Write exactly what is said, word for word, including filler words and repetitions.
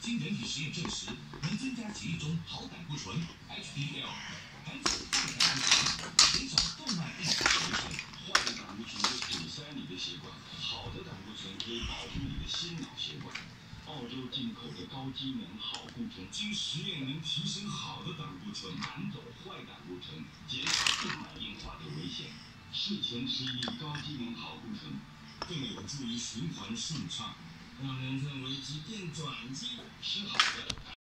经人体实验证实，能增加血液中好胆固醇 （H D L）， 含有坏胆固醇，减少动脉硬化的危险。坏的胆固醇会堵塞你的血管，好的胆固醇可以保护你的心脑血管。澳洲进口的高机能好固醇，经实验能提升好的胆固醇，赶走坏胆固醇，减少动脉硬化的危险。睡前吃一粒高机能好固醇，更有助于循环顺畅，让人认为肌电转机。吃好的。